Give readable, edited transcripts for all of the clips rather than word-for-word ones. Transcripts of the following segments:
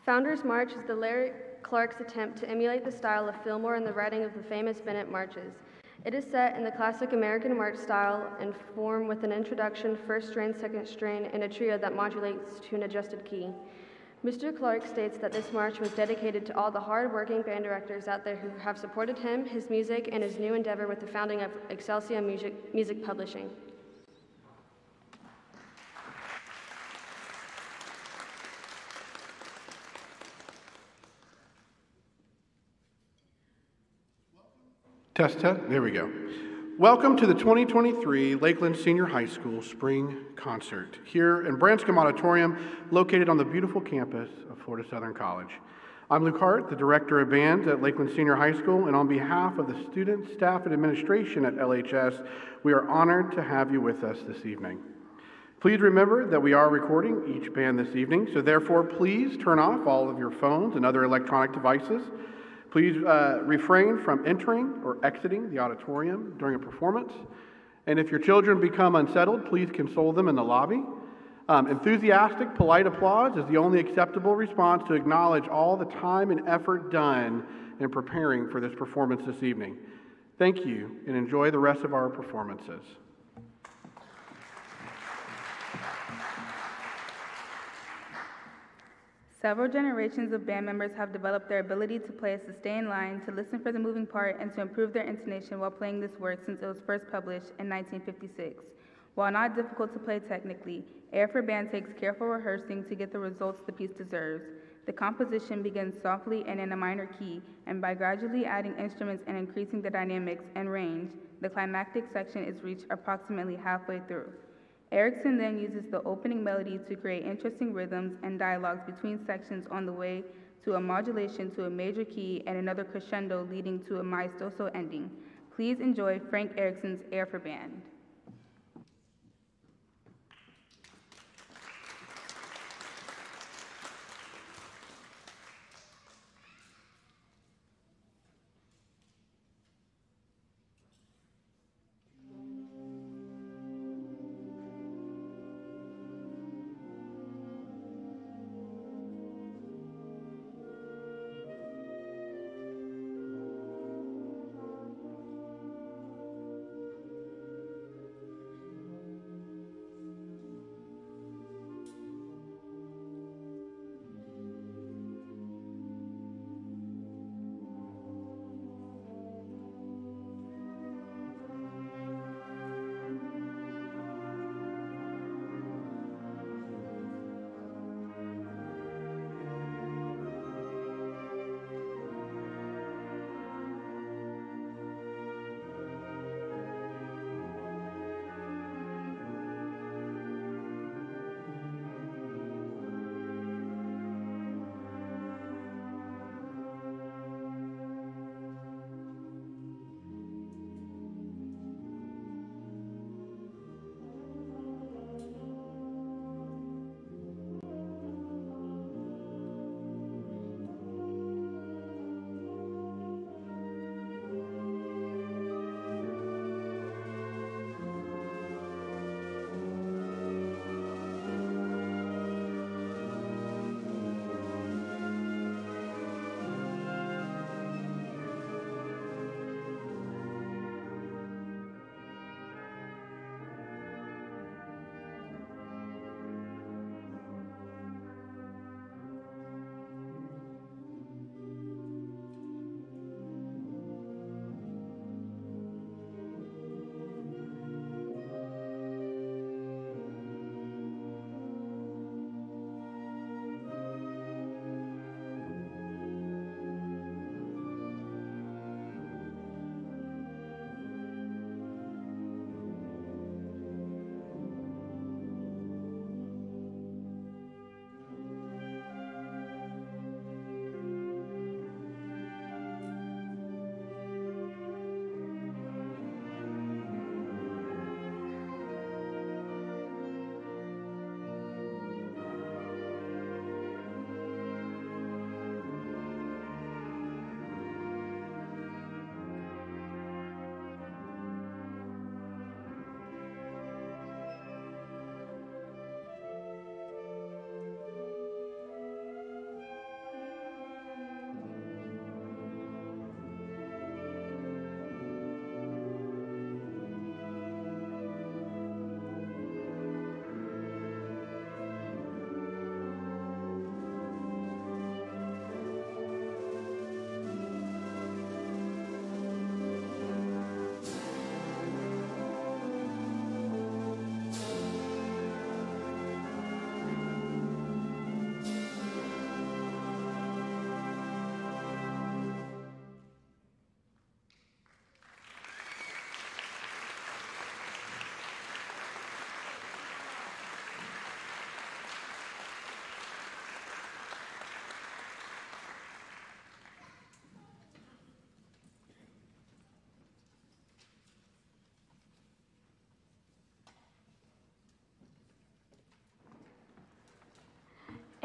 Founders March is the Larry Clark's attempt to emulate the style of Fillmore and the writing of the famous Bennett marches. It is set in the classic American march style and form with an introduction, first strain, second strain, and a trio that modulates to an adjusted key. Mr. Clark states that this march was dedicated to all the hard-working band directors out there who have supported him, his music, and his new endeavor with the founding of Excelsior Music Publishing. Test, there we go. Welcome to the 2023 Lakeland Senior High School Spring Concert here in Branscombe Auditorium, located on the beautiful campus of Florida Southern College. I'm Luke Hart, the Director of Bands at Lakeland Senior High School, and on behalf of the students, staff, and administration at LHS, we are honored to have you with us this evening. Please remember that we are recording each band this evening, so therefore please turn off all of your phones and other electronic devices. Please refrain from entering or exiting the auditorium during a performance. And if your children become unsettled, please console them in the lobby. Enthusiastic, polite applause is the only acceptable response to acknowledge all the time and effort done in preparing for this performance this evening. Thank you, and enjoy the rest of our performances. Several generations of band members have developed their ability to play a sustained line, to listen for the moving part, and to improve their intonation while playing this work since it was first published in 1956. While not difficult to play technically, Air for Band takes careful rehearsing to get the results the piece deserves. The composition begins softly and in a minor key, and by gradually adding instruments and increasing the dynamics and range, the climactic section is reached approximately halfway through. Erickson then uses the opening melody to create interesting rhythms and dialogues between sections on the way to a modulation to a major key and another crescendo leading to a maestoso ending. Please enjoy Frank Erickson's Air for Band.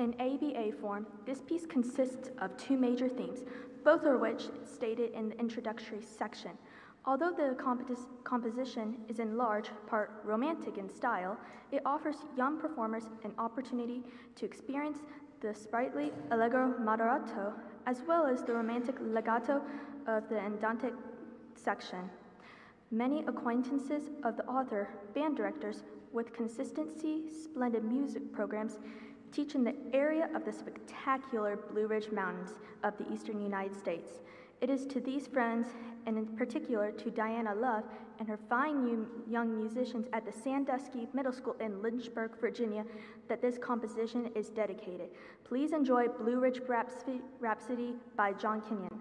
In ABA form, this piece consists of two major themes, both of which stated in the introductory section. Although the composition is in large part romantic in style, it offers young performers an opportunity to experience the sprightly allegro moderato as well as the romantic legato of the andante section. Many acquaintances of the author, band directors with consistency, splendid music programs, teach in the area of the spectacular Blue Ridge Mountains of the eastern United States. It is to these friends, and in particular to Diana Love and her fine young musicians at the Sandusky Middle School in Lynchburg, Virginia, that this composition is dedicated. Please enjoy Blue Ridge Rhapsody by John Kenyon.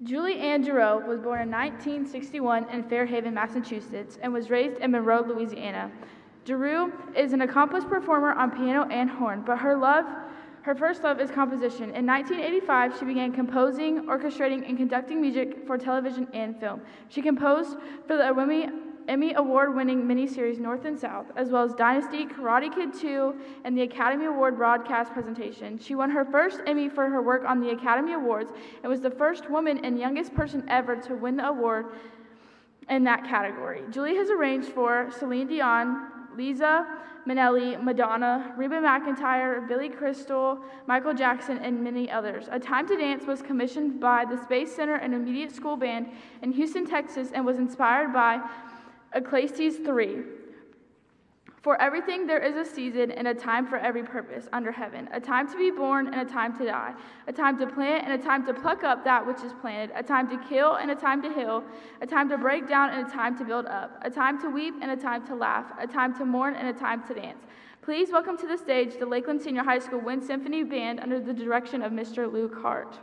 Julie Ann Giroux was born in 1961 in Fairhaven, Massachusetts, and was raised in Monroe, Louisiana. Giroux is an accomplished performer on piano and horn, but her first love is composition. In 1985, she began composing, orchestrating, and conducting music for television and film. She composed for the Emmy Award-winning miniseries North and South, as well as Dynasty, Karate Kid 2, and the Academy Award broadcast presentation. She won her first Emmy for her work on the Academy Awards and was the first woman and youngest person ever to win the award in that category. Julie has arranged for Celine Dion, Liza Minnelli, Madonna, Reba McEntire, Billy Crystal, Michael Jackson, and many others. A Time to Dance was commissioned by the Space Center and Immediate School Band in Houston, Texas, and was inspired by Ecclesiastes 3. For everything there is a season and a time for every purpose under heaven, a time to be born and a time to die, a time to plant and a time to pluck up that which is planted, a time to kill and a time to heal, a time to break down and a time to build up, a time to weep and a time to laugh, a time to mourn and a time to dance. Please welcome to the stage the Lakeland Senior High School Wind Symphony Band under the direction of Mr. Luke Hart.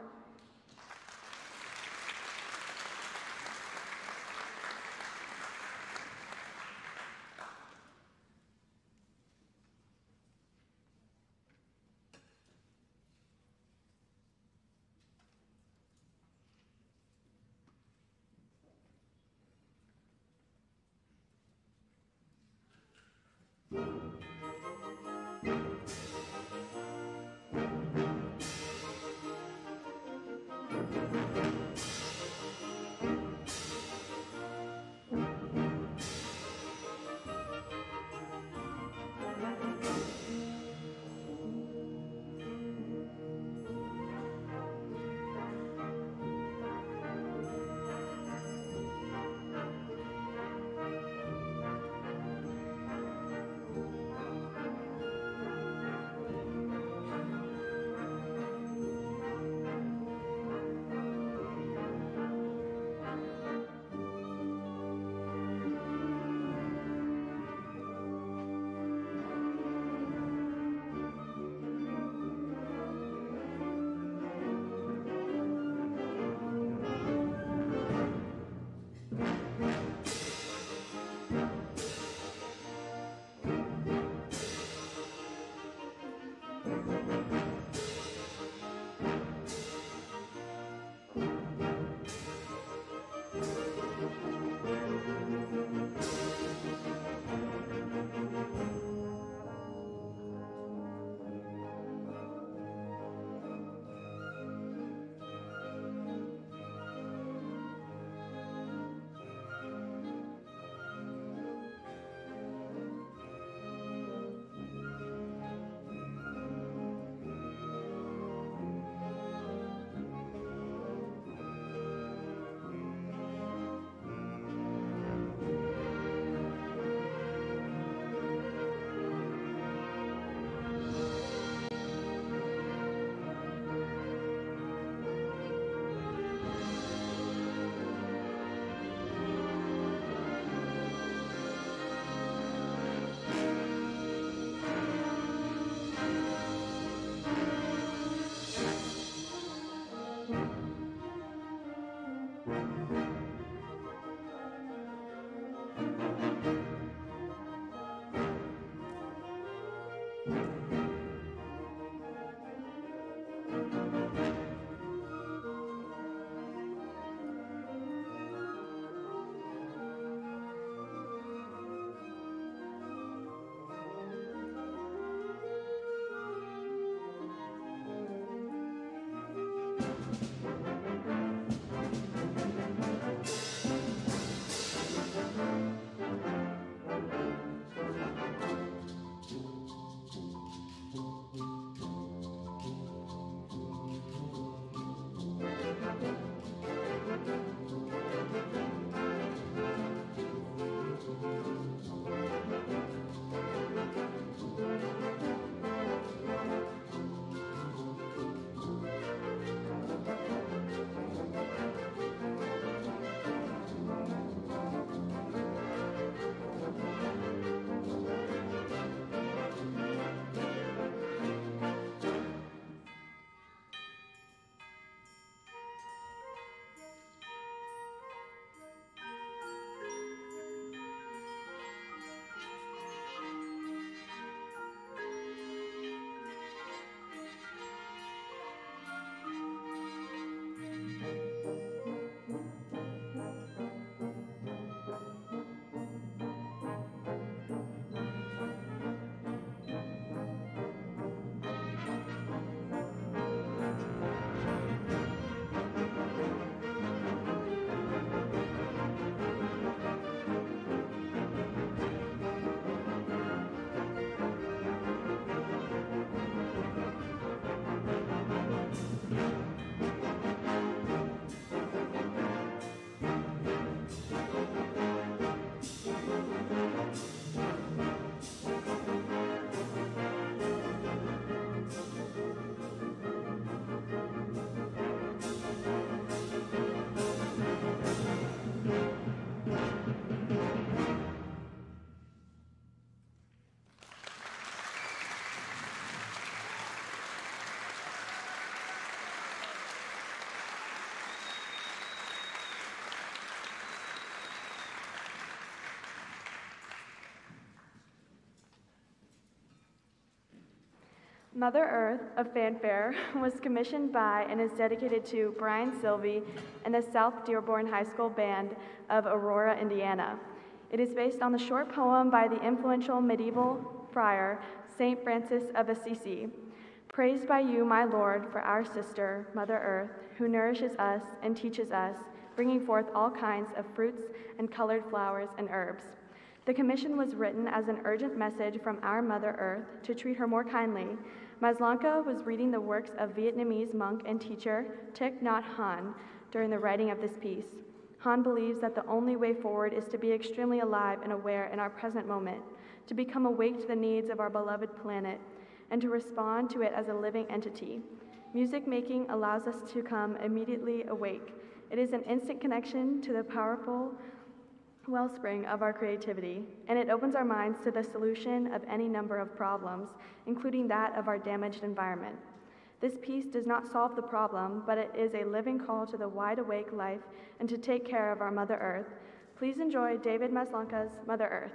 Mother Earth, a fanfare, was commissioned by and is dedicated to Brian Sylvie and the South Dearborn High School Band of Aurora, Indiana. It is based on the short poem by the influential medieval friar, Saint Francis of Assisi. Praised by you, my Lord, for our sister, Mother Earth, who nourishes us and teaches us, bringing forth all kinds of fruits and colored flowers and herbs. The commission was written as an urgent message from our Mother Earth to treat her more kindly. Maslanka was reading the works of Vietnamese monk and teacher Thich Nhat Hanh during the writing of this piece. Hanh believes that the only way forward is to be extremely alive and aware in our present moment, to become awake to the needs of our beloved planet, and to respond to it as a living entity. Music making allows us to come immediately awake. It is an instant connection to the powerful wellspring of our creativity, and it opens our minds to the solution of any number of problems, including that of our damaged environment. This piece does not solve the problem, but it is a living call to the wide-awake life and to take care of our Mother Earth. Please enjoy David Maslanka's Mother Earth.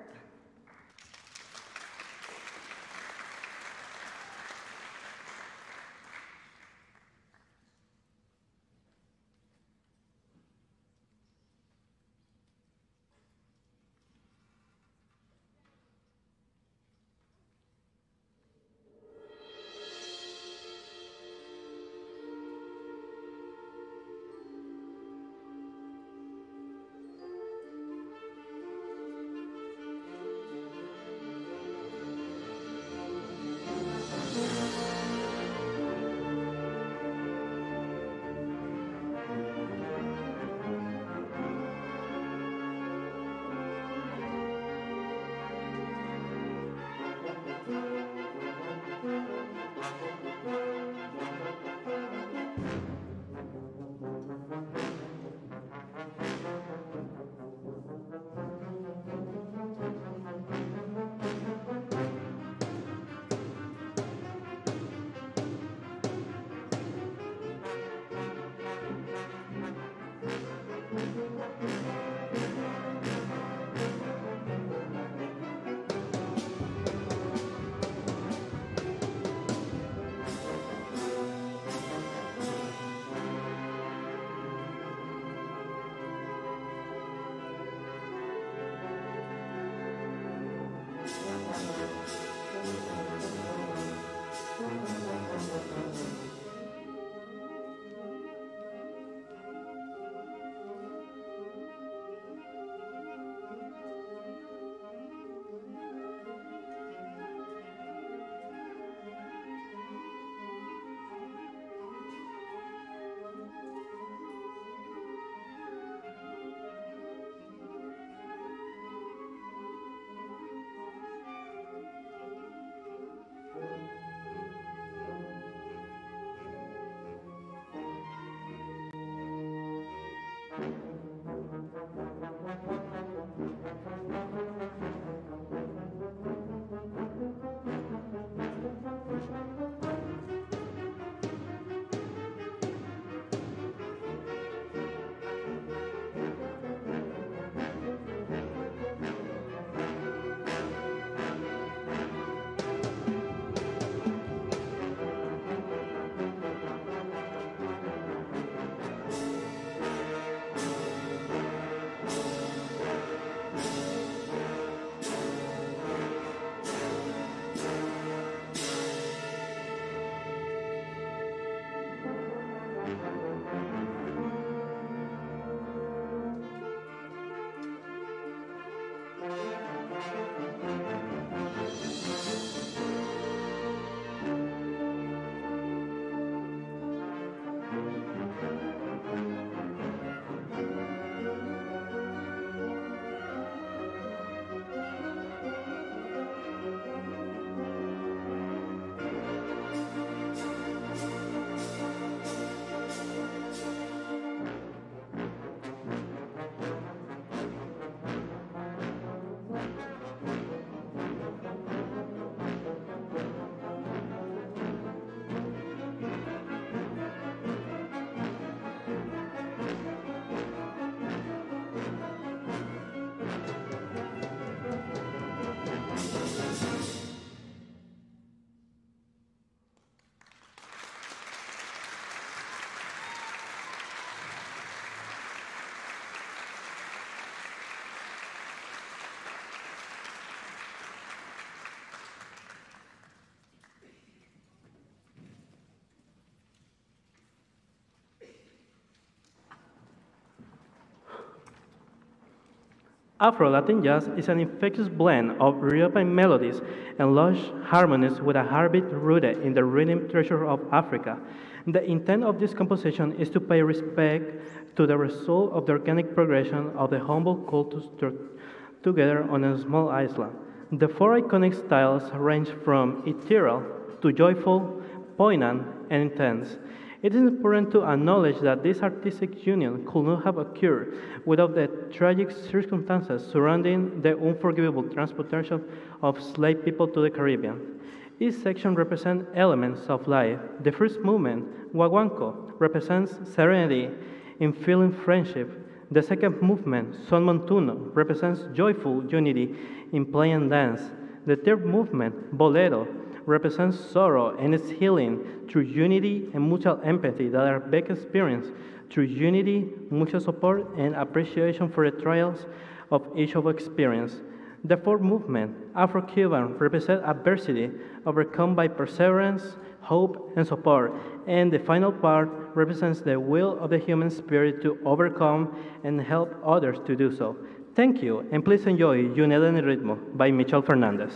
Afro-Latin jazz is an infectious blend of European melodies and lush harmonies with a heartbeat rooted in the rhythm treasure of Africa. The intent of this composition is to pay respect to the result of the organic progression of the humble cultures together on a small island. The four iconic styles range from ethereal to joyful, poignant, and intense. It is important to acknowledge that this artistic union could not have occurred without the tragic circumstances surrounding the unforgivable transportation of slave people to the Caribbean. Each section represents elements of life. The first movement, Waguanco, represents serenity in feeling friendship. The second movement, Son Montuno, represents joyful unity in play and dance. The third movement, Bolero, represents sorrow and its healing through unity and mutual empathy that are best experienced through unity, mutual support, and appreciation for the trials of each of experience. The fourth movement, Afro-Cuban, represents adversity overcome by perseverance, hope, and support. And the final part represents the will of the human spirit to overcome and help others to do so. Thank you, and please enjoy Junela en el Ritmo by Michel Fernandez.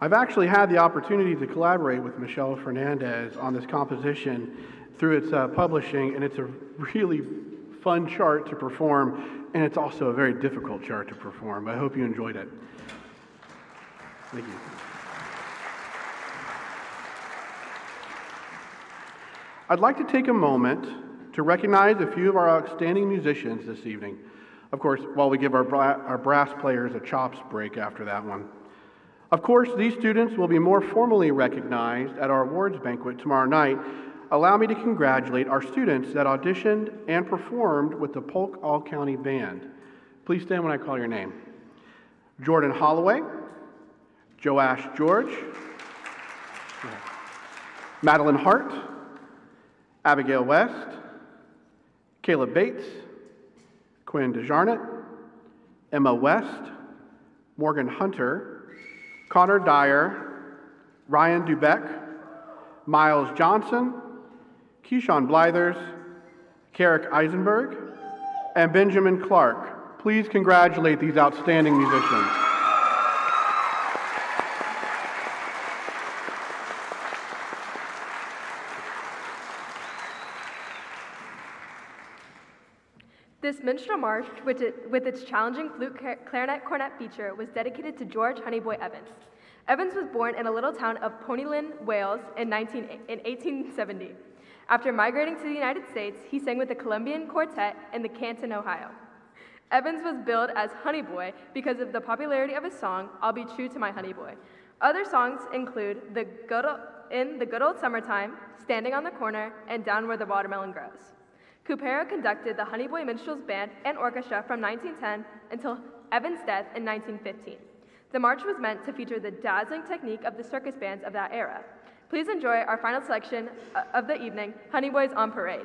I've actually had the opportunity to collaborate with Michelle Fernandez on this composition through its publishing, and it's a really fun chart to perform, and it's also a very difficult chart to perform. I hope you enjoyed it. Thank you. I'd like to take a moment to recognize a few of our outstanding musicians this evening. Of course, while we give our brass players a chops break after that one. Of course, these students will be more formally recognized at our awards banquet tomorrow night. Allow me to congratulate our students that auditioned and performed with the Polk All-County Band. Please stand when I call your name. Jordan Holloway, Joash George, Madeline Hart, Abigail West, Caleb Bates, Quinn DeJarnett, Emma West, Morgan Hunter, Connor Dyer, Ryan Dubeck, Miles Johnson, Keyshawn Blithers, Carrick Eisenberg, and Benjamin Clark. Please congratulate these outstanding musicians. This minstrel march, with its challenging flute, clarinet, cornet feature, was dedicated to George Honeyboy Evans. Evans was born in a little town of Ponylyn, Wales in 1870. After migrating to the United States, he sang with the Columbian Quartet in the Canton, Ohio. Evans was billed as Honeyboy because of the popularity of his song, I'll Be True to My Honeyboy. Other songs include In the Good Old Summertime, Standing on the Corner, and Down Where the Watermelon Grows. Cupero conducted the Honeyboy Minstrels Band and Orchestra from 1910 until Evans' death in 1915. The march was meant to feature the dazzling technique of the circus bands of that era. Please enjoy our final selection of the evening, Honeyboys on Parade.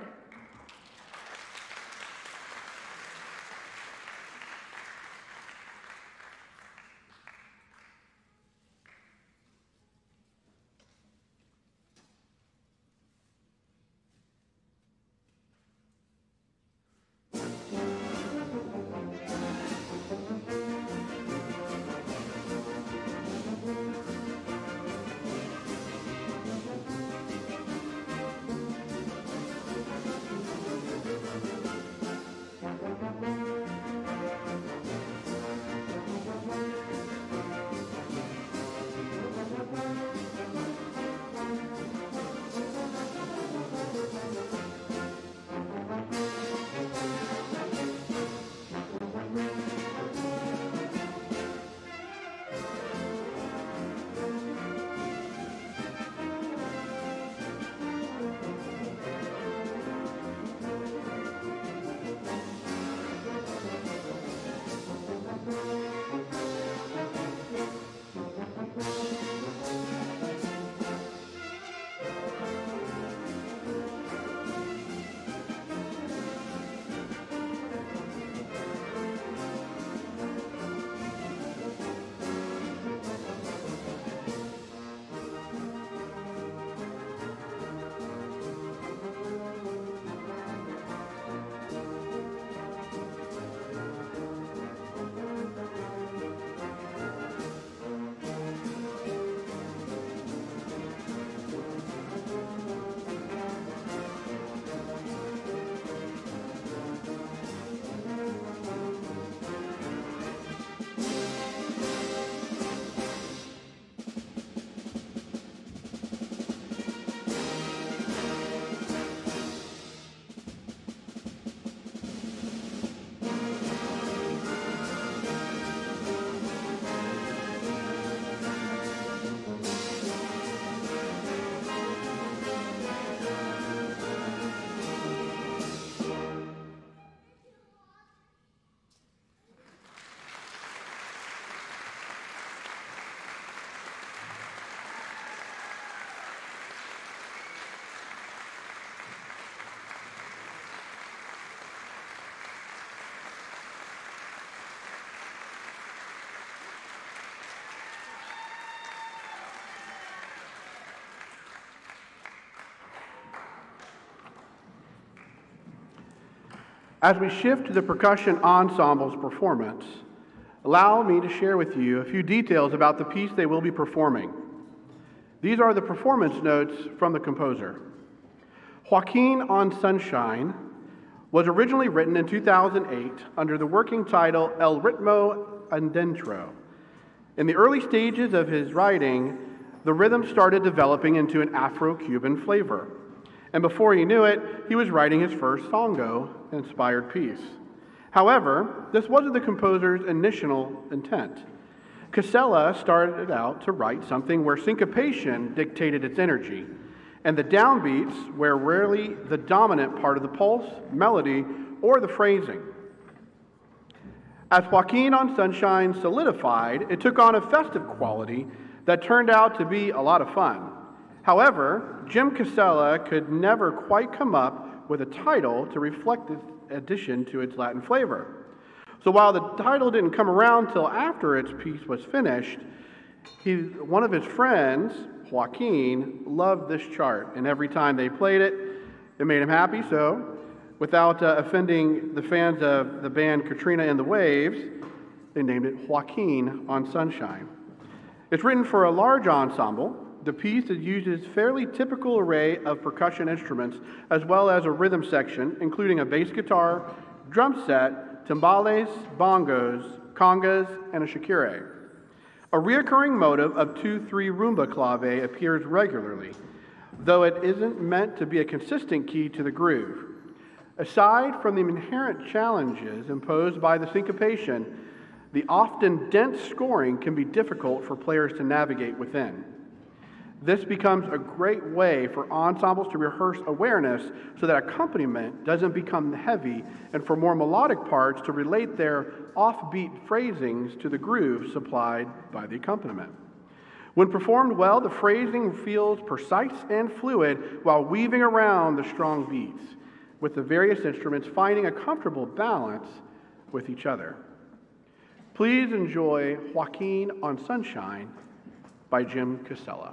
As we shift to the percussion ensemble's performance, allow me to share with you a few details about the piece they will be performing. These are the performance notes from the composer. Joaquin on Sunshine was originally written in 2008 under the working title El Ritmo Adentro. In the early stages of his writing, the rhythm started developing into an Afro-Cuban flavor. And before he knew it, he was writing his first songo-inspired piece. However, this wasn't the composer's initial intent. Casella started out to write something where syncopation dictated its energy, and the downbeats were rarely the dominant part of the pulse, melody, or the phrasing. As Joaquin on Sunshine solidified, it took on a festive quality that turned out to be a lot of fun. However, Jim Casella could never quite come up with a title to reflect this addition to its Latin flavor. So while the title didn't come around till after its piece was finished, one of his friends, Joaquin, loved this chart, and every time they played it, it made him happy. So, without offending the fans of the band Katrina and the Waves, they named it Joaquin on Sunshine. It's written for a large ensemble. The piece uses fairly typical array of percussion instruments, as well as a rhythm section, including a bass guitar, drum set, timbales, bongos, congas, and a shakire. A reoccurring motive of 2/3 rumba clave appears regularly, though it isn't meant to be a consistent key to the groove. Aside from the inherent challenges imposed by the syncopation, the often dense scoring can be difficult for players to navigate within. This becomes a great way for ensembles to rehearse awareness so that accompaniment doesn't become heavy, and for more melodic parts to relate their offbeat phrasings to the groove supplied by the accompaniment. When performed well, the phrasing feels precise and fluid while weaving around the strong beats, with the various instruments finding a comfortable balance with each other. Please enjoy Joaquin on Sunshine by Jim Casella.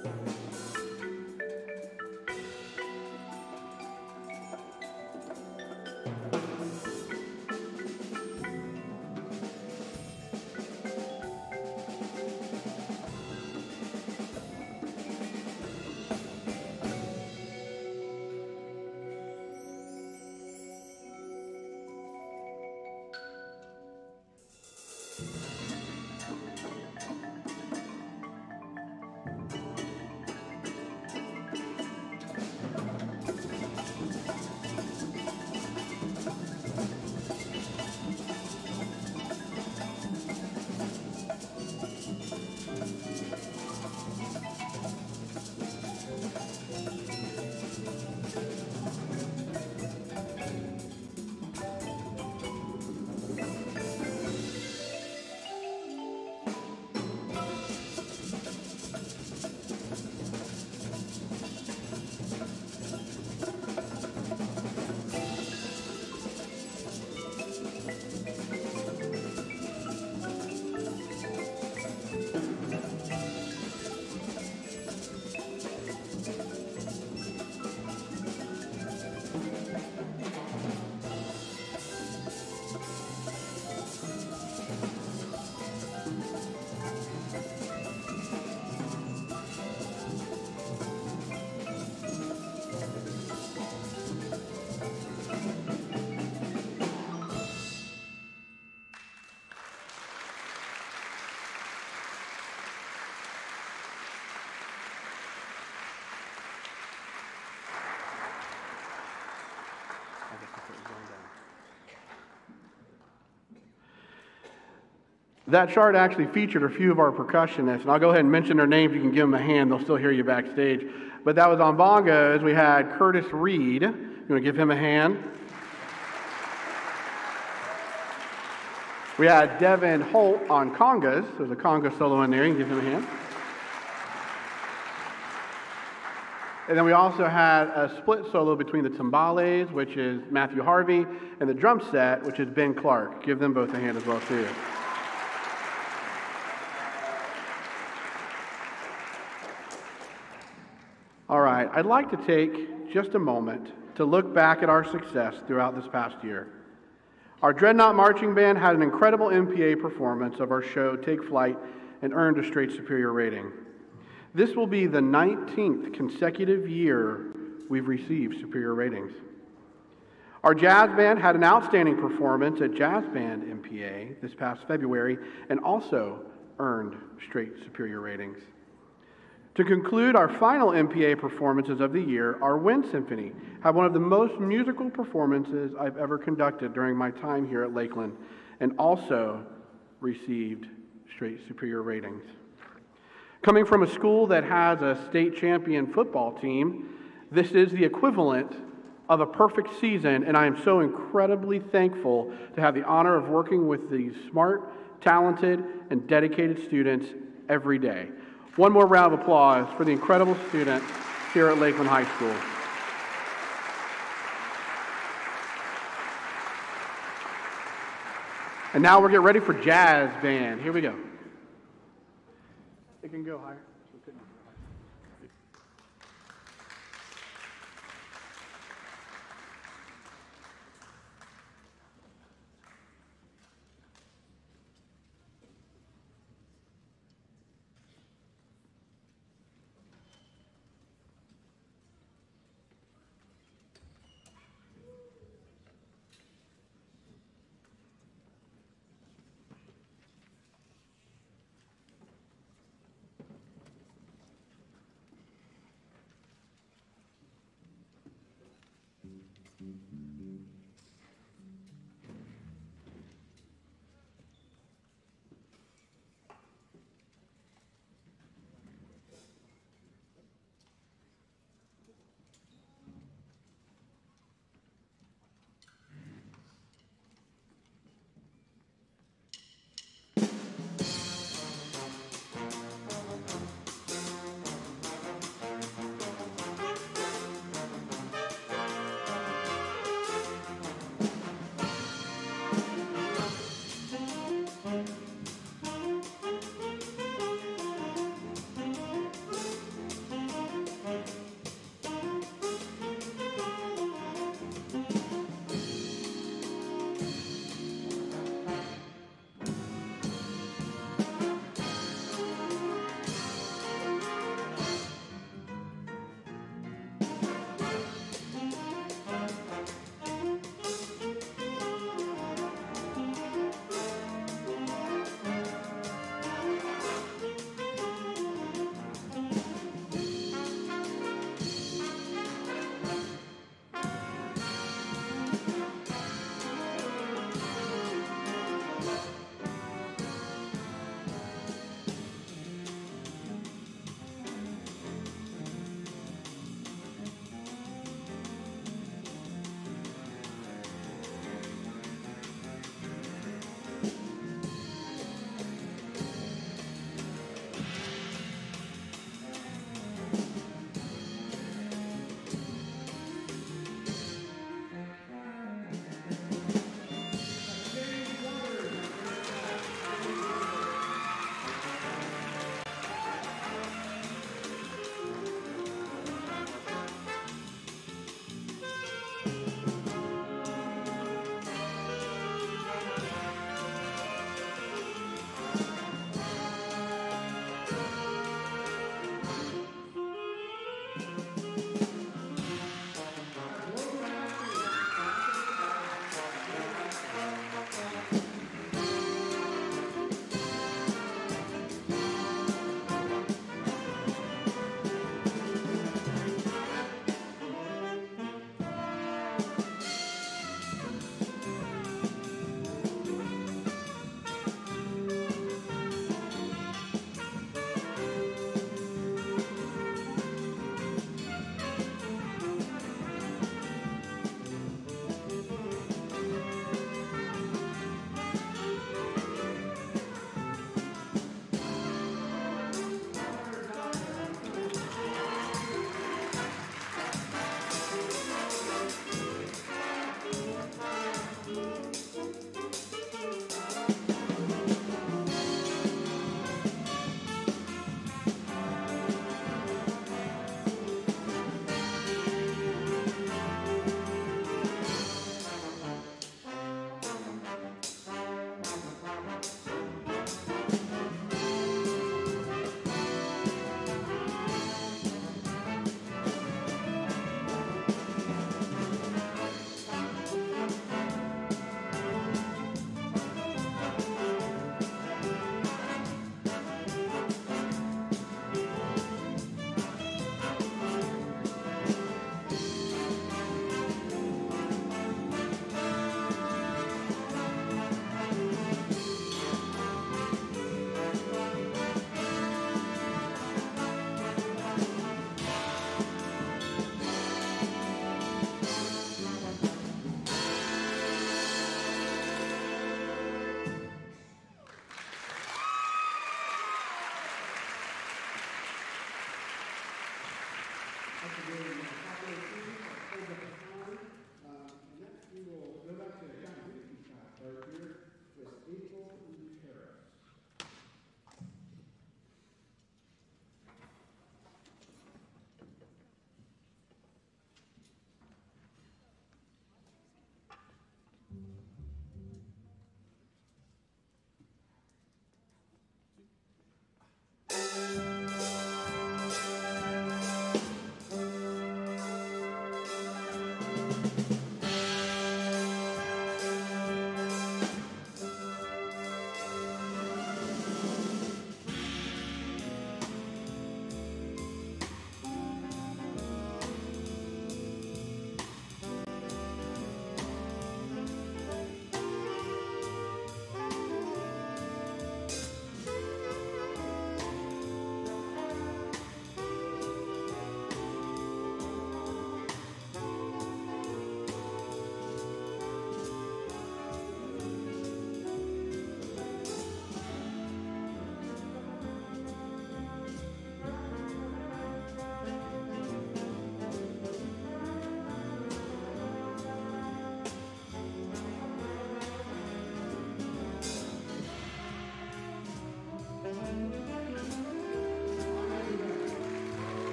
That chart actually featured a few of our percussionists, and I'll go ahead and mention their names. You can give them a hand. They'll still hear you backstage. But that was on bongos. We had Curtis Reed. You want to give him a hand? We had Devin Holt on congas. There's a conga solo in there. You can give him a hand. And then we also had a split solo between the timbales, which is Matthew Harvey, and the drum set, which is Ben Clark. Give them both a hand as well, too. All right, I'd like to take just a moment to look back at our success throughout this past year. Our Dreadnought Marching Band had an incredible MPA performance of our show, Take Flight, and earned a straight superior rating. This will be the 19th consecutive year we've received superior ratings. Our Jazz Band had an outstanding performance at Jazz Band MPA this past February and also earned straight superior ratings. To conclude our final MPA performances of the year, our Wind Symphony had one of the most musical performances I've ever conducted during my time here at Lakeland and also received straight superior ratings. Coming from a school that has a state champion football team, this is the equivalent of a perfect season, and I am so incredibly thankful to have the honor of working with these smart, talented, and dedicated students every day. One more round of applause for the incredible students here at Lakeland High School. And now we're getting ready for Jazz Band. Here we go. It can go higher.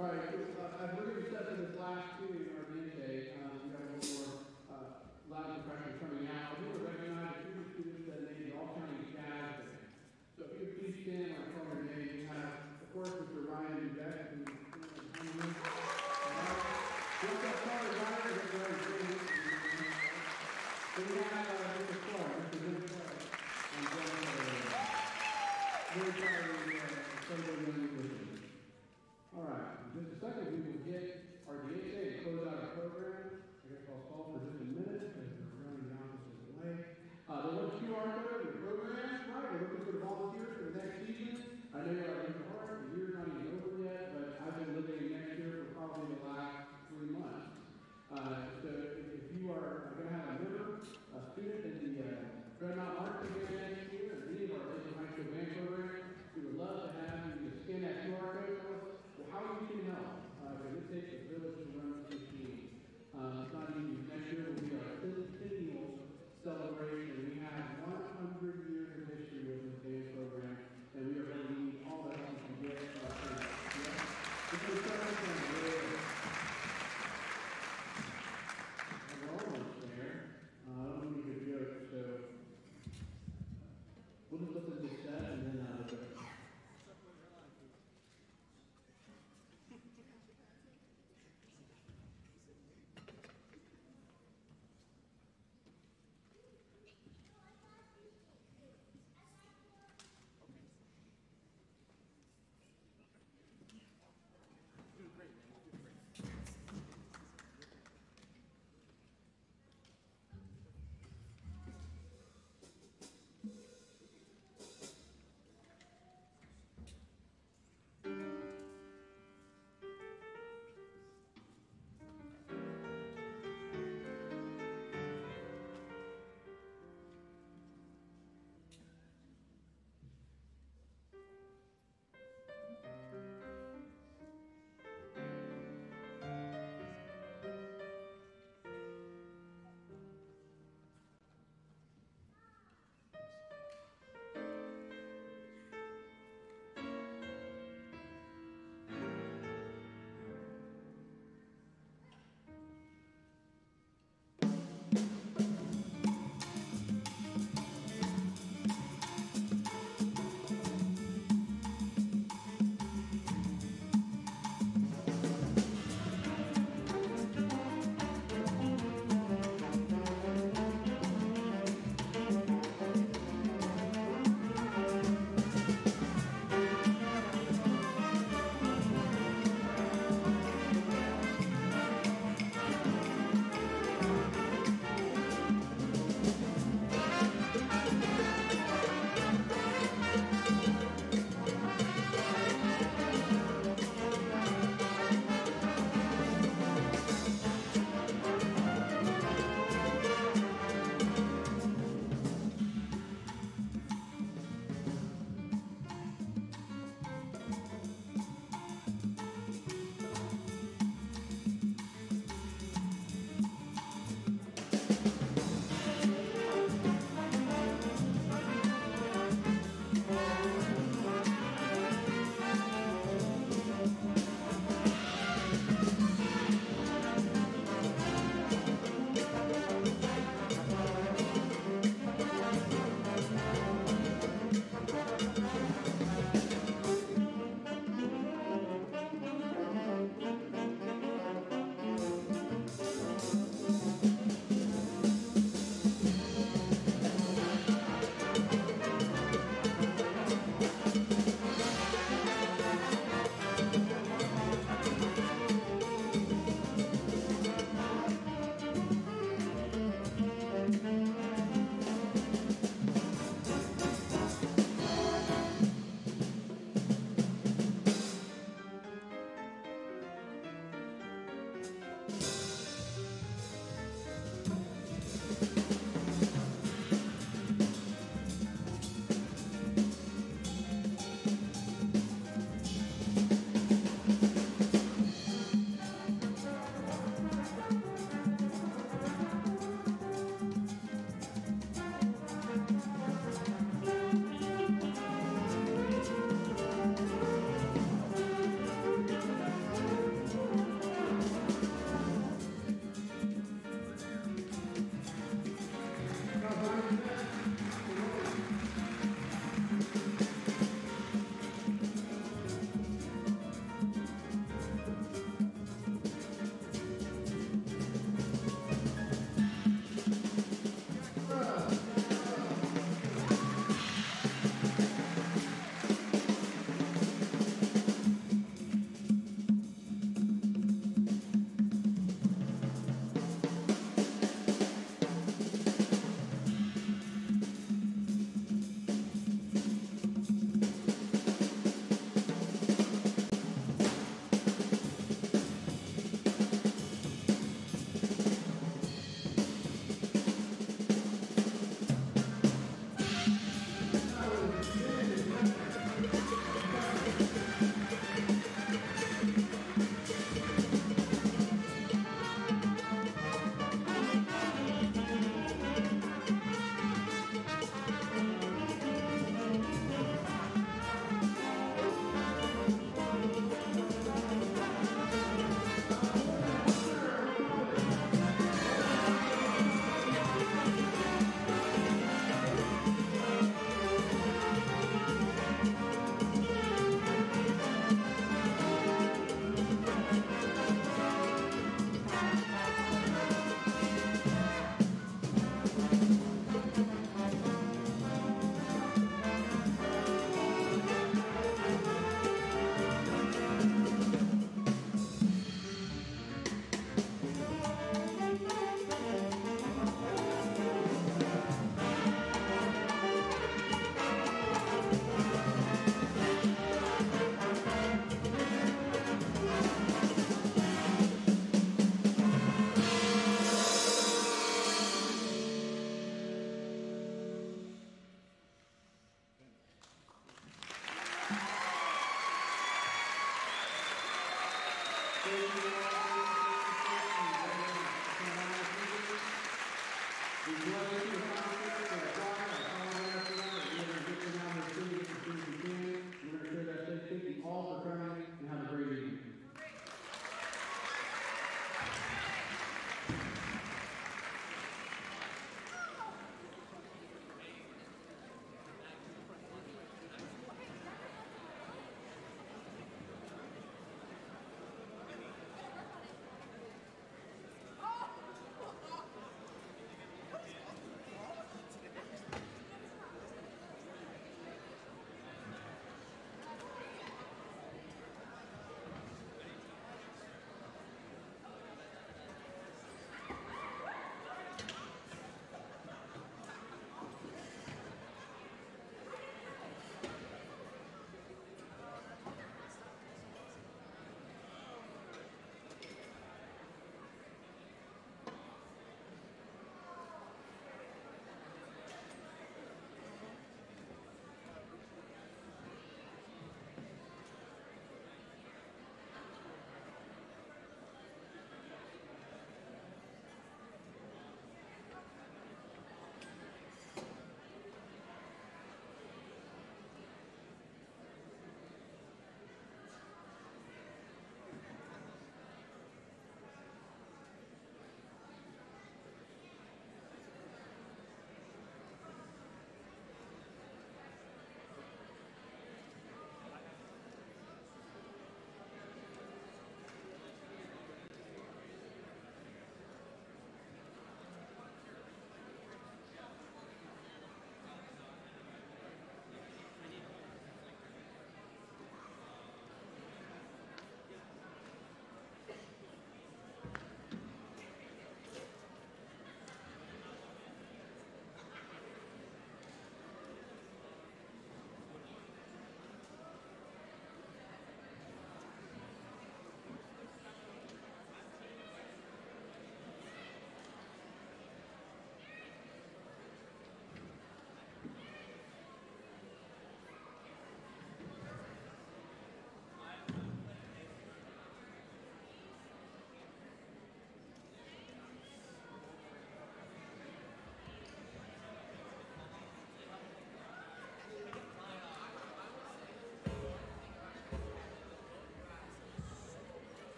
All right, as we're going to step into this last tune in our DSA, we have a little more Latin professionals coming out. I want to recognize a few students that made the All County Jazz Band. So if you could please stand when I call your name, you have, of course, Mr. Ryan Beck, who's what's that song, Ryan? Then we have Mr. Clark, Mr. Vince Clark, and very proud of celebrating young Christians. All right, in just a second, we will get our DSA and close out our program. I guess I'll stall for just a minute because we're running down this delay.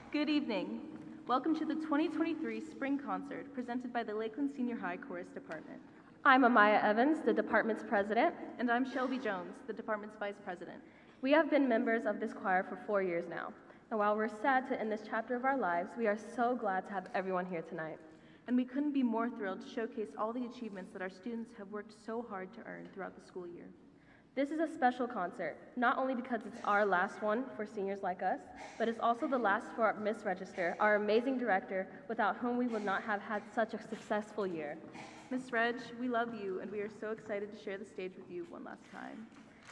Good evening. Welcome to the 2023 Spring Concert presented by the Lakeland Senior High Chorus Department. I'm Amaya Evans, the department's president. And I'm Shelby Jones, the department's vice president. We have been members of this choir for 4 years now. And while we're sad to end this chapter of our lives, we are so glad to have everyone here tonight. And we couldn't be more thrilled to showcase all the achievements that our students have worked so hard to earn throughout the school year. This is a special concert, not only because it's our last one for seniors like us, but it's also the last for Miss Register, our amazing director, without whom we would not have had such a successful year. Miss Reg, we love you, and we are so excited to share the stage with you one last time.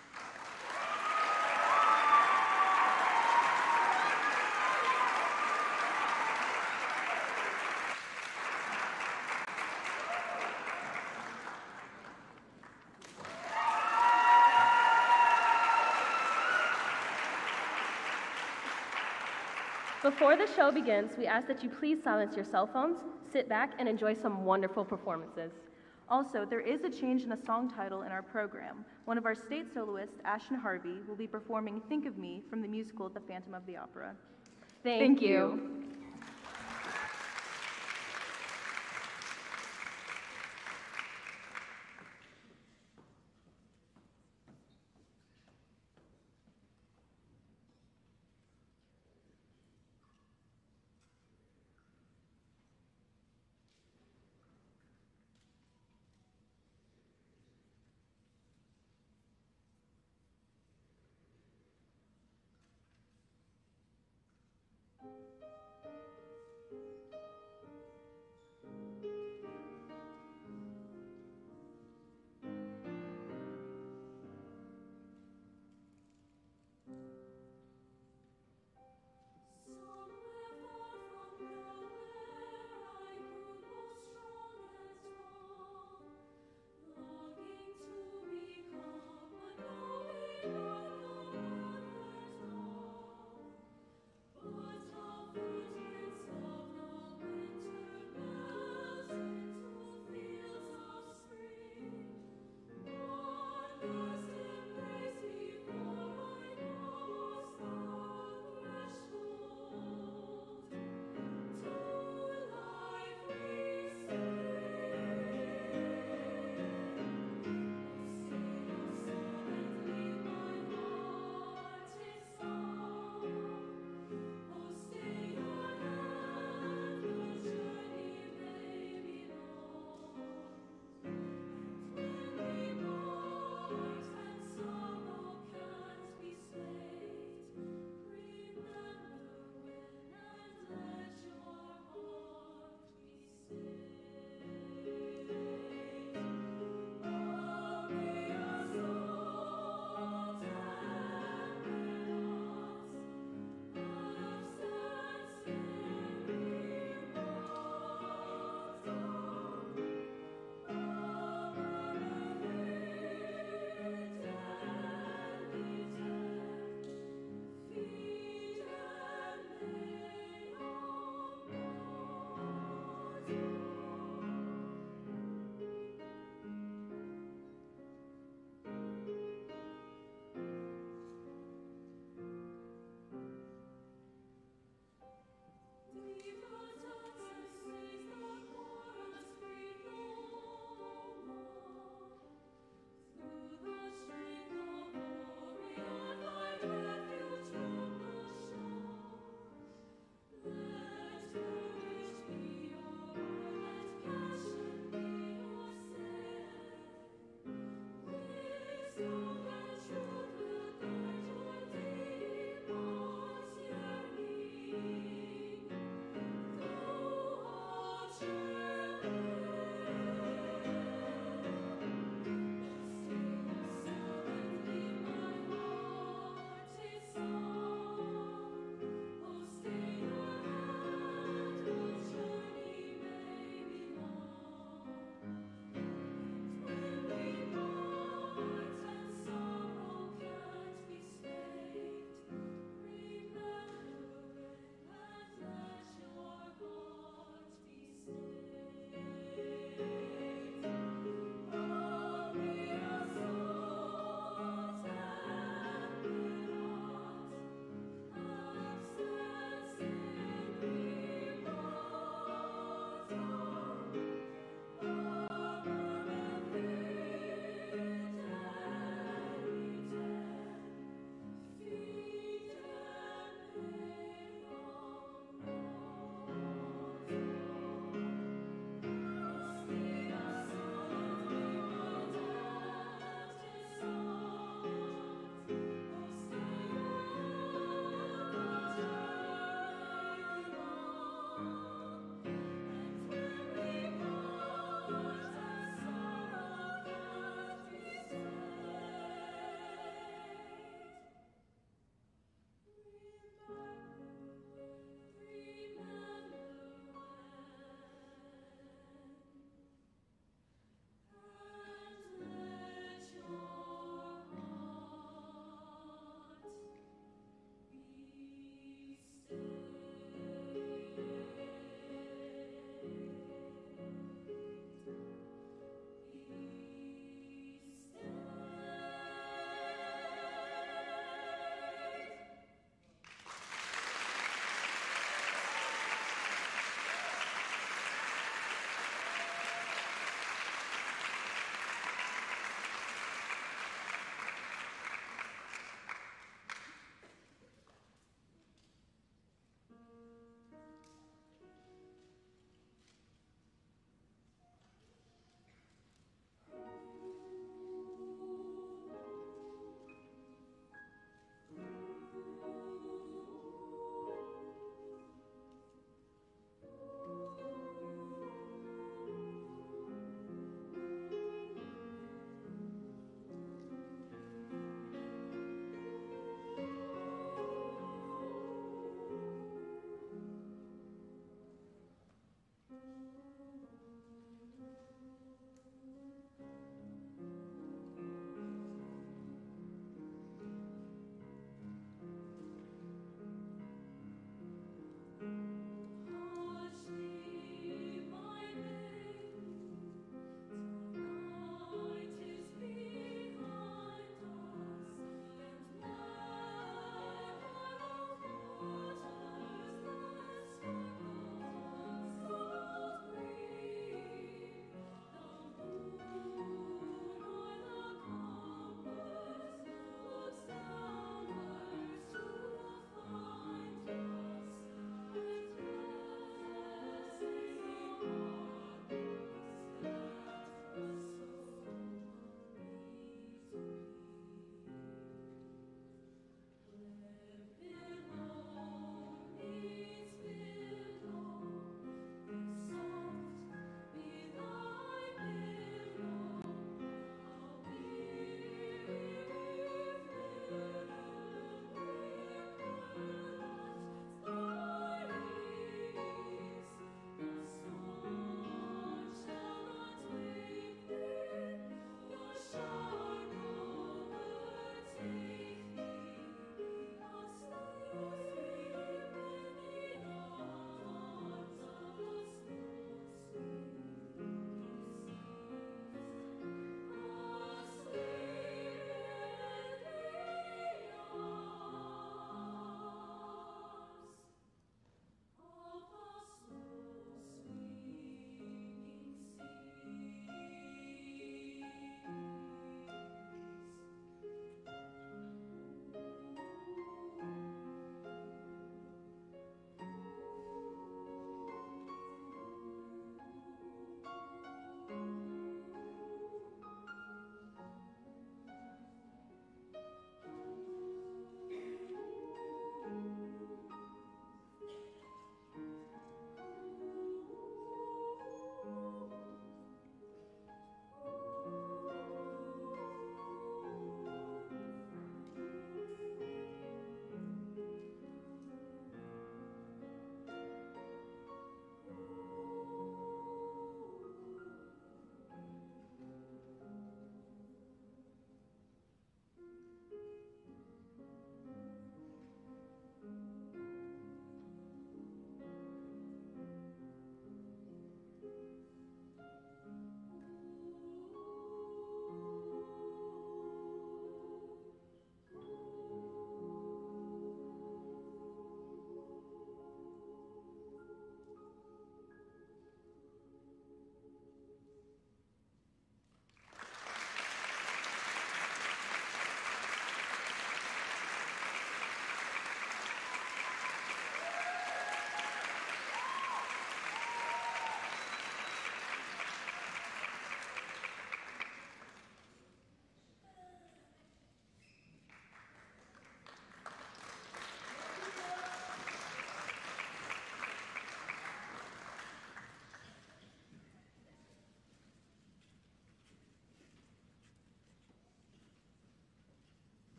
Before the show begins, we ask that you please silence your cell phones, sit back, and enjoy some wonderful performances. Also, there is a change in the song title in our program. One of our state soloists, Ashton Harvey, will be performing Think of Me from the musical The Phantom of the Opera. Thank you.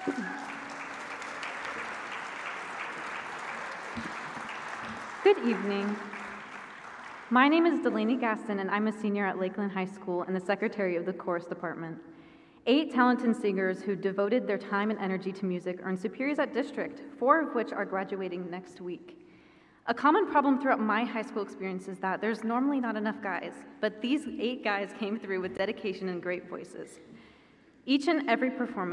Good evening. My name is Delaney Gaston, and I'm a senior at Lakeland High School and the secretary of the chorus department. 8 talented singers who devoted their time and energy to music earned superiors at district, 4 of which are graduating next week. A common problem throughout my high school experience is that there's normally not enough guys, but these 8 guys came through with dedication and great voices. Each and every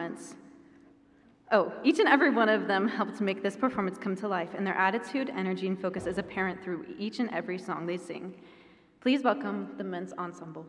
one of them helped make this performance come to life, and their attitude, energy, and focus is apparent through each and every song they sing. Please welcome the men's ensemble.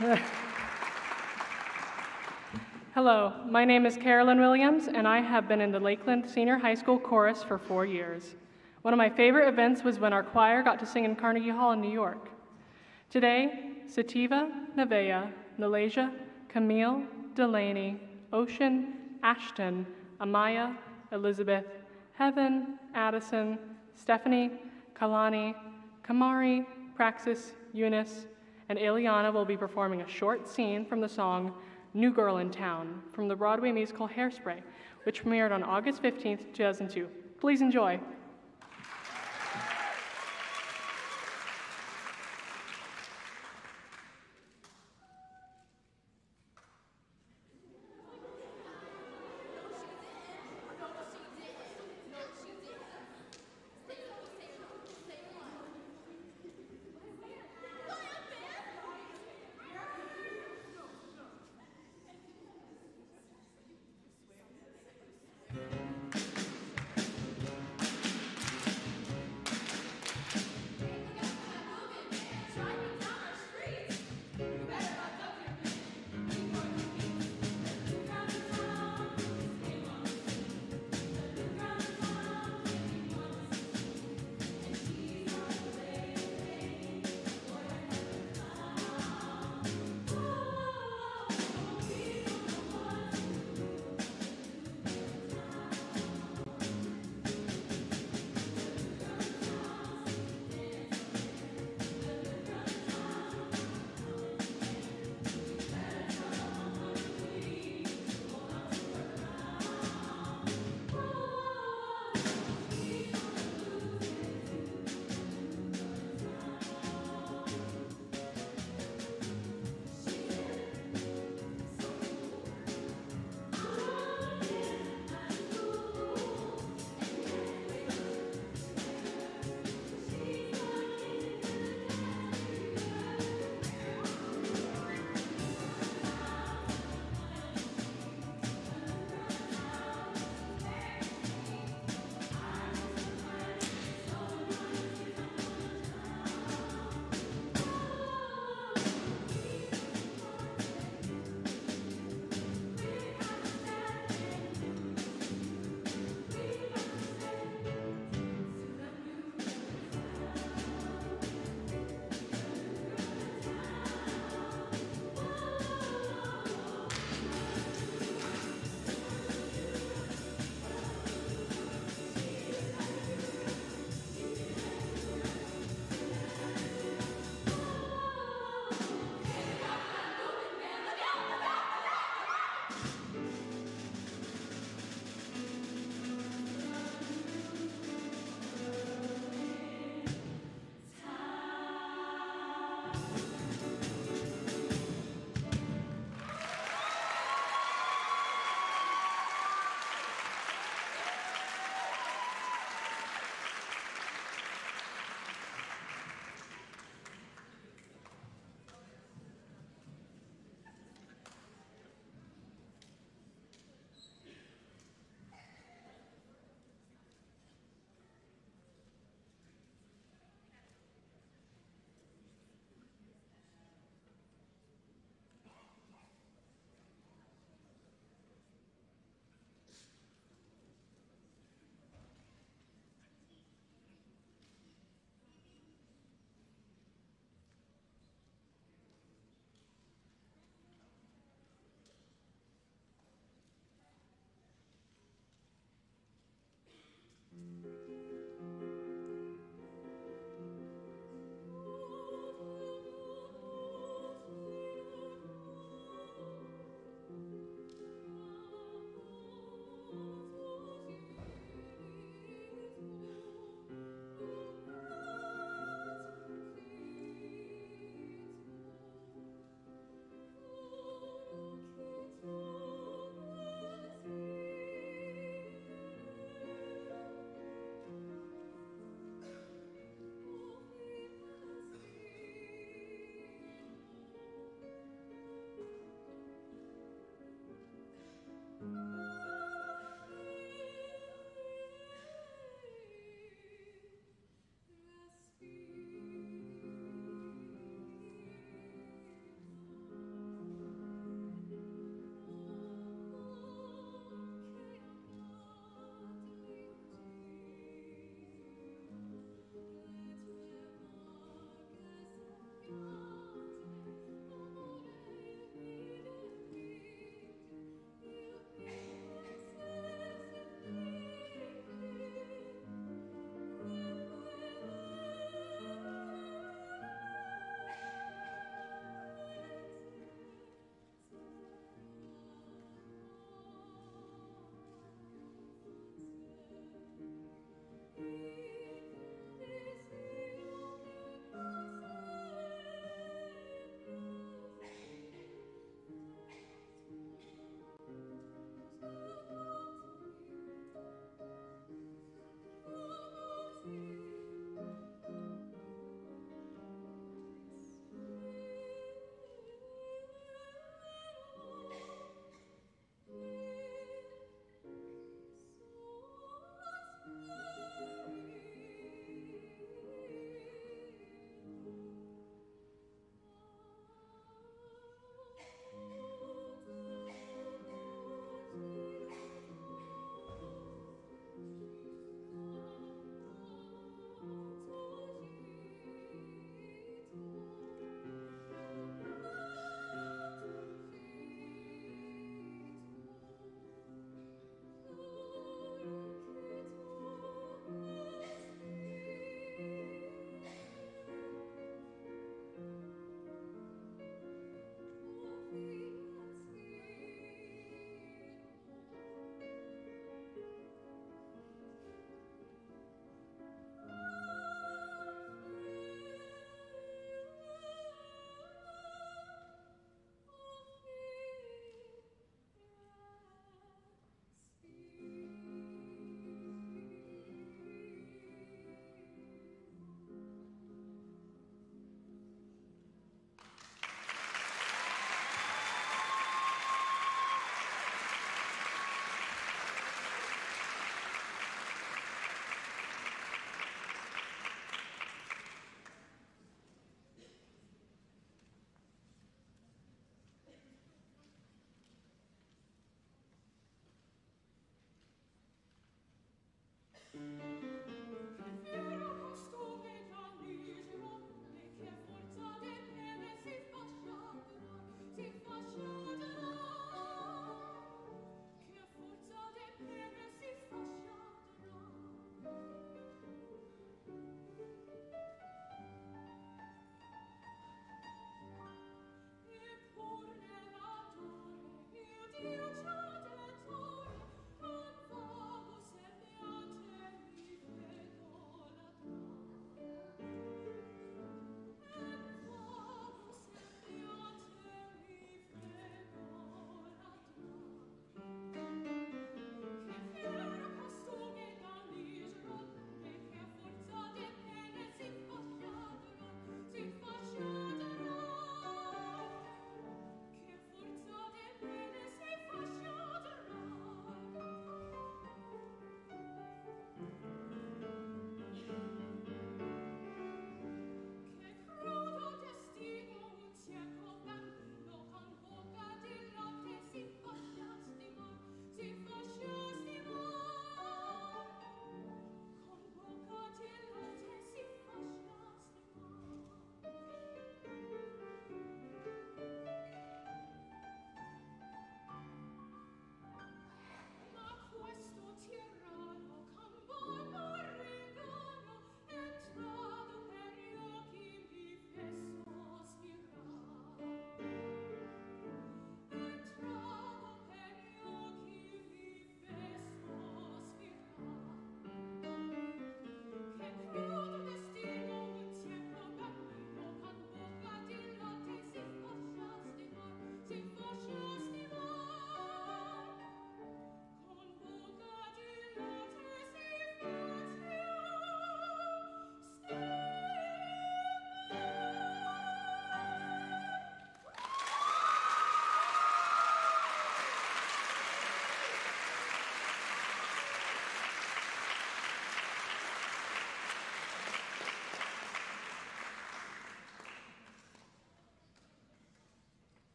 Hello, my name is Carolyn Williams, and I have been in the Lakeland Senior High School Chorus for 4 years. One of my favorite events was when our choir got to sing in Carnegie Hall in New York. Today, Sativa, Nevaeh, Nalasia, Camille, Delaney, Ocean, Ashton, Amaya, Elizabeth, Heaven, Addison, Stephanie, Kalani, Kamari, Praxis, Eunice, and Ileana will be performing a short scene from the song New Girl in Town from the Broadway musical Hairspray, which premiered on August 15th, 2002. Please enjoy.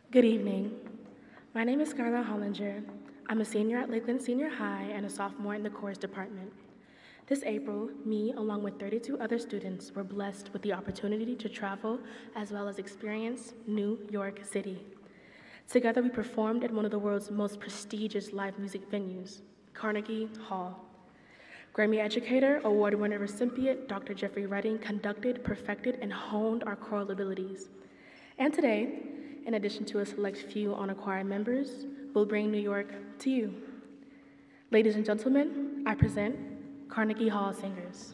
Good evening. My name is Skylar Hollinger. I'm a senior at Lakeland Senior High and a sophomore in the chorus department. This April, me, along with 32 other students, were blessed with the opportunity to travel as well as experience New York City. Together, we performed at one of the world's most prestigious live music venues, Carnegie Hall. Grammy educator, award-winner recipient Dr. Jeffrey Redding conducted, perfected, and honed our choral abilities. And today, in addition to a select few on choir members, we'll bring New York to you. Ladies and gentlemen, I present Carnegie Hall Singers.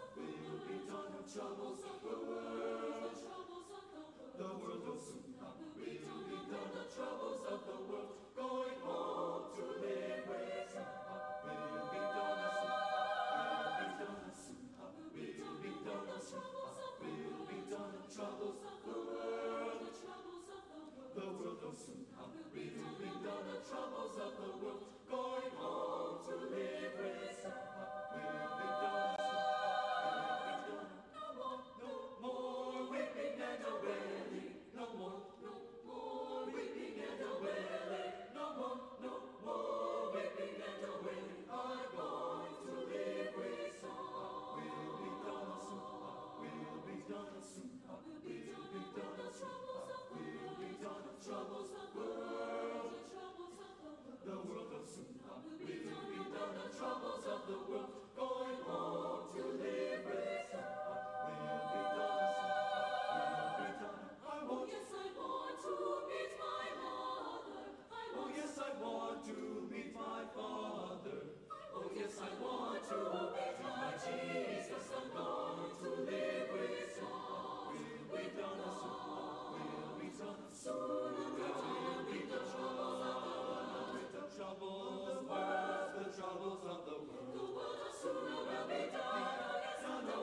Troubles of the world, the world will soon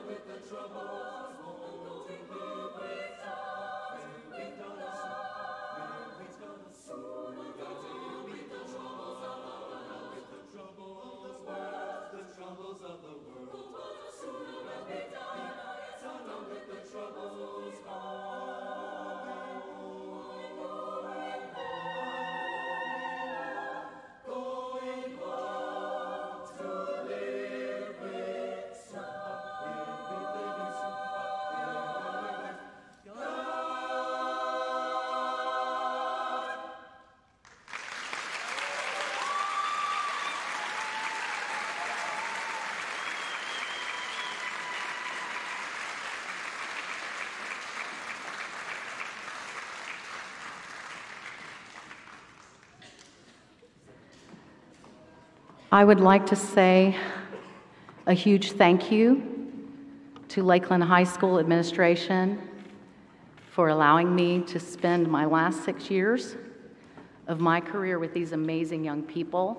I would like to say a huge thank you to Lakeland High School administration for allowing me to spend my last 6 years of my career with these amazing young people.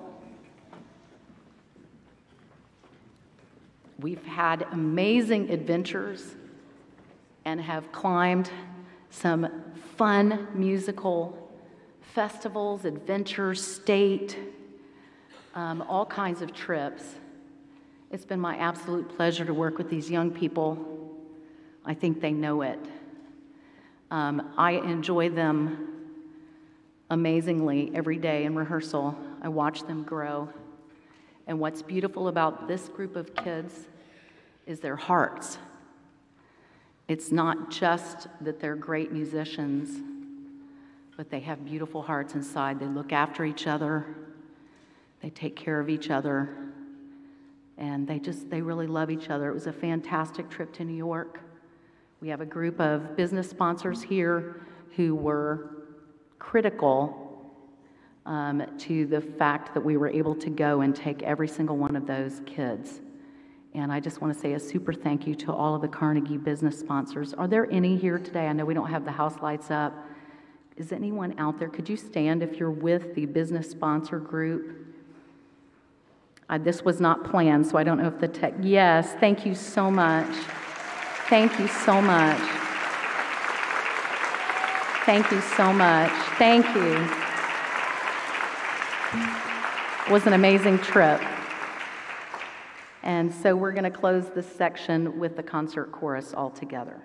We've had amazing adventures and have climbed some fun musical festivals, adventures, state, all kinds of trips. It's been my absolute pleasure to work with these young people. I think they know it. I enjoy them amazingly every day in rehearsal. I watch them grow. And what's beautiful about this group of kids is their hearts. It's not just that they're great musicians, but they have beautiful hearts inside. They look after each other. They take care of each other. And they really love each other. It was a fantastic trip to New York. We have a group of business sponsors here who were critical to the fact that we were able to go and take every single one of those kids. And I just want to say a super thank you to all of the Carnegie business sponsors. Are there any here today? I know we don't have the house lights up. Is anyone out there? Could you stand if you're with the business sponsor group? This was not planned, so I don't know if the tech... Yes, thank you so much. Thank you so much. Thank you so much. Thank you. It was an amazing trip. And so we're going to close this section with the concert chorus all together.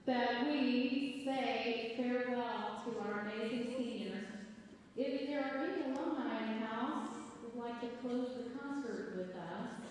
that we say farewell to our amazing seniors. If there are any alumni in the house who would like to close the concert with us,